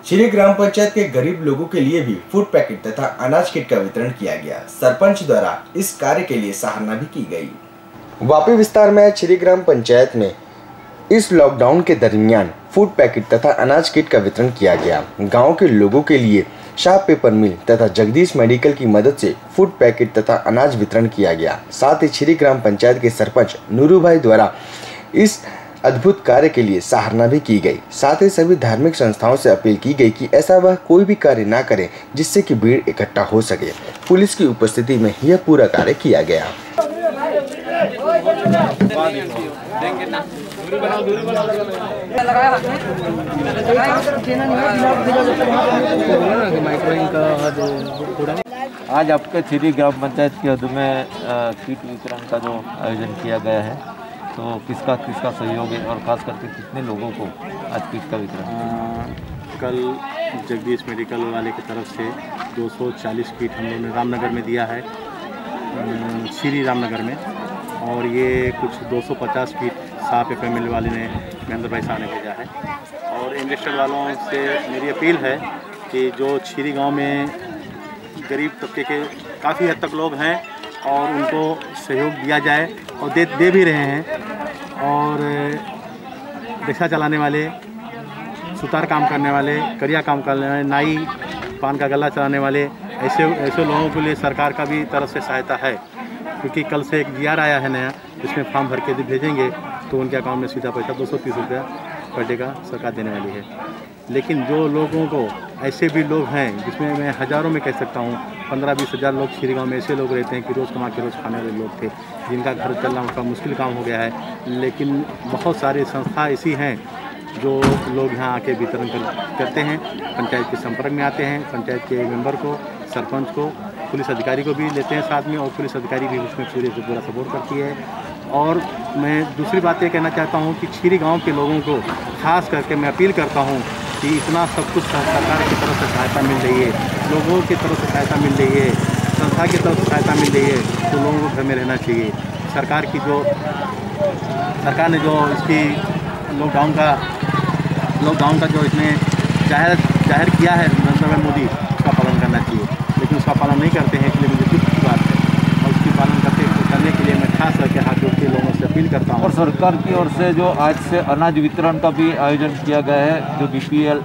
श्री ग्राम पंचायत के गरीब लोगों के लिए भी फूड पैकेट तथा अनाज किट का वितरण किया गया। सरपंच द्वारा इस कार्य के लिए सराहना भी की गई। वापी विस्तार में श्री ग्राम पंचायत में इस लॉकडाउन के दरमियान फूड पैकेट तथा अनाज किट का वितरण किया गया। गांव के लोगों के लिए शाह पेपर मिल तथा जगदीश मेडिकल की मदद से फूड पैकेट तथा अनाज वितरण किया गया। साथ ही श्री ग्राम पंचायत के सरपंच नूरू भाई द्वारा इस अद्भुत कार्य के लिए सराहना भी की गई। साथ ही सभी धार्मिक संस्थाओं से अपील की गई कि ऐसा वह कोई भी कार्य ना करे जिससे कि भीड़ इकट्ठा हो सके। पुलिस की उपस्थिति में यह पूरा कार्य किया गया। आज आपके श्री ग्राम पंचायत की हद में किट वितरण का जो आयोजन किया गया है, तो किसका सहयोग है और खास करके कितने लोगों को आज किट का वितरण? कल जगदीश मेडिकल वाले की तरफ से 240 किट हम लोगों ने रामनगर में दिया है, श्री रामनगर में, और ये कुछ 250 किट साफ एफएमएल वाले ने महेंद्र भाई साहब ने भेजा है। और इंडस्ट्रियल वालों से मेरी अपील है कि जो श्री गांव में गरीब तबके के काफ़ी हद तक लोग हैं और उनको सहयोग दिया जाए, और दे भी रहे हैं। और रिक्शा चलाने वाले, सुतार काम करने वाले, करिया काम करने वाले, नाई, पान का गल्ला चलाने वाले, ऐसे लोगों के लिए सरकार का भी तरफ से सहायता है, क्योंकि कल से एक जीआर आया है नया, जिसमें फॉर्म भर के भेजेंगे तो उनके अकाउंट में सीधा पैसा 230 रुपया पर डे का सरकार देने वाली है। लेकिन जो लोगों को, ऐसे भी लोग हैं जिसमें मैं हज़ारों में कह सकता हूँ, 15-20 हज़ार लोग श्री गाँव में ऐसे लोग रहते हैं कि रोज़ कमा के रोज़ खाने वाले लोग थे, जिनका घर चलना उनका मुश्किल काम हो गया है। लेकिन बहुत सारी संस्था ऐसी हैं जो लोग यहाँ आके वितरण करते हैं, पंचायत के संपर्क में आते हैं, पंचायत के मेंबर को, सरपंच को, पुलिस अधिकारी को भी लेते हैं साथ में, और पुलिस अधिकारी भी उसमें पूरे से पूरा सपोर्ट करती है। और मैं दूसरी बात ये कहना चाहता हूँ कि श्री गांव के लोगों को खास करके मैं अपील करता हूँ कि इतना सब कुछ सरकार की तरफ से सहायता मिल रही है, लोगों की तरफ से सहायता मिल रही है, संस्था की तरफ से सहायता मिल रही है, तो लोगों को घर में रहना चाहिए। सरकार ने जो इसकी लॉकडाउन का जो इसने जाहिर किया है नरेंद्र मोदी, उसका पालन करना चाहिए, लेकिन उसका पालन नहीं करते हैं, इसलिए मुझे दुख की बात है। और उसकी पालन करने के लिए मैं खास करके हाथ जोड़ के लोगों से अपील करता हूँ। और सरकार की ओर से जो आज से अनाज वितरण का भी आयोजन किया गया है, जो BPL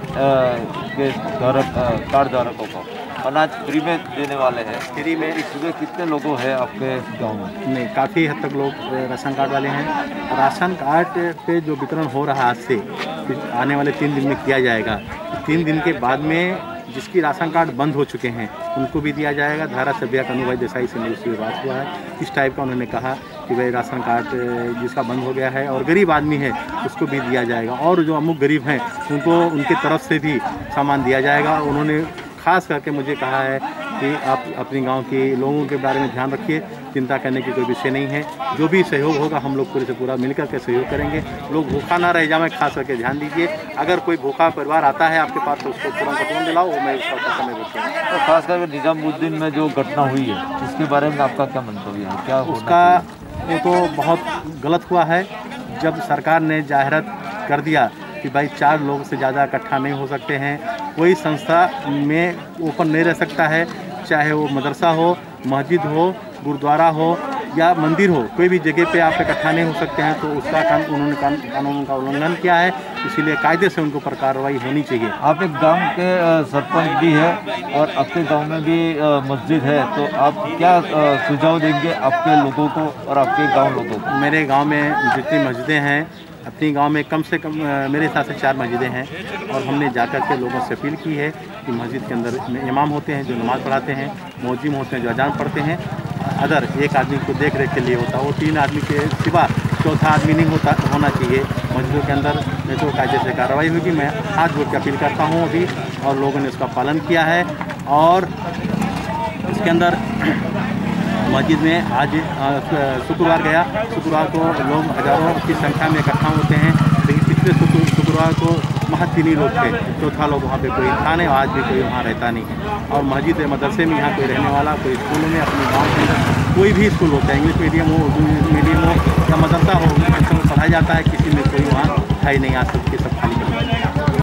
के कार्ड धारकों को अनाज फ्री में देने वाले हैं, फ्री में इसमें कितने लोगों हैं आपके गांव में? नहीं, काफ़ी हद तक लोग राशन कार्ड वाले हैं। राशन कार्ड पे जो वितरण हो रहा है आज से, आने वाले 3 दिन में किया जाएगा। 3 दिन के बाद में जिसकी राशन कार्ड बंद हो चुके हैं उनको भी दिया जाएगा। धारासभ्य कन्हूभाई देसाई से मेरी बात हुआ है, इस टाइप का उन्होंने कहा कि भाई राशन कार्ड जिसका बंद हो गया है और गरीब आदमी है उसको भी दिया जाएगा, और जो अमुक गरीब हैं उनको उनकी तरफ से भी सामान दिया जाएगा। उन्होंने खास करके मुझे कहा है कि आप अपने गांव के लोगों के बारे में ध्यान रखिए, चिंता करने की कोई विषय नहीं है। जो भी सहयोग होगा हम लोग पूरे से पूरा मिलकर के सहयोग करेंगे। लोग भूखा ना रह जाए, खास करके ध्यान दीजिए। अगर कोई भूखा परिवार आता है आपके पास तो उसको तुरंत दिलाओ, वो मैं उसका समय रखूँगा। तो खास करके निजामुद्दीन में जो घटना हुई है उसके बारे में आपका क्या मंतव्य है? क्या उसका वो तो बहुत गलत हुआ है। जब सरकार ने जाहिरात कर दिया कि भाई 4 लोग से ज़्यादा इकट्ठा नहीं हो सकते हैं, कोई संस्था में ओपन नहीं रह सकता है, चाहे वो मदरसा हो, मस्जिद हो, गुरुद्वारा हो या मंदिर हो, कोई भी जगह पे आप इकट्ठा नहीं हो सकते हैं, तो उसका उन्होंने कानून का उल्लंघन किया है। इसीलिए कायदे से उनको पर कार्रवाई होनी चाहिए। आप एक गांव के सरपंच भी है और आपके गांव में भी मस्जिद है, तो आप क्या सुझाव देंगे आपके लोगों को और आपके गांव लोगों को? मेरे गांव में जितनी मस्जिदें हैं, अपने गांव में कम से कम मेरे हिसाब से 4 मस्जिदें हैं, और हमने जाकर के लोगों से अपील की है कि मस्जिद के अंदर इमाम होते हैं जो नमाज़ पढ़ाते हैं, मौजिम होते हैं जो अजान पढ़ते हैं, अदर एक आदमी को देख रेख के लिए होता है, वो 3 आदमी के सिवा चौथा आदमी नहीं होना चाहिए मस्जिदों के अंदर, नहीं तो कायदे से कार्रवाई होगी। मैं हाथ जोड़ के अपील करता हूँ अभी, और लोगों ने उसका पालन किया है। और इसके अंदर मस्जिद में आज शुक्रवार गया, शुक्रवार को लोग हज़ारों की संख्या में इकट्ठा होते हैं, लेकिन पिछले शुक्रवार को महज 3 ही लोग थे, चौथा लोग वहाँ पे कोई था नहीं, आज भी कोई वहाँ रहता नहीं है। और मस्जिद मदरसे में यहाँ कोई रहने वाला, कोई स्कूलों में, अपने गाँव के अंदर कोई भी स्कूल होता है, इंग्लिश मीडियम हो, उर्दू मीडियम हो या मदरसा हो, पढ़ाया जाता है, किसी में कोई वहाँ उठाई नहीं आ सकती, सब खाली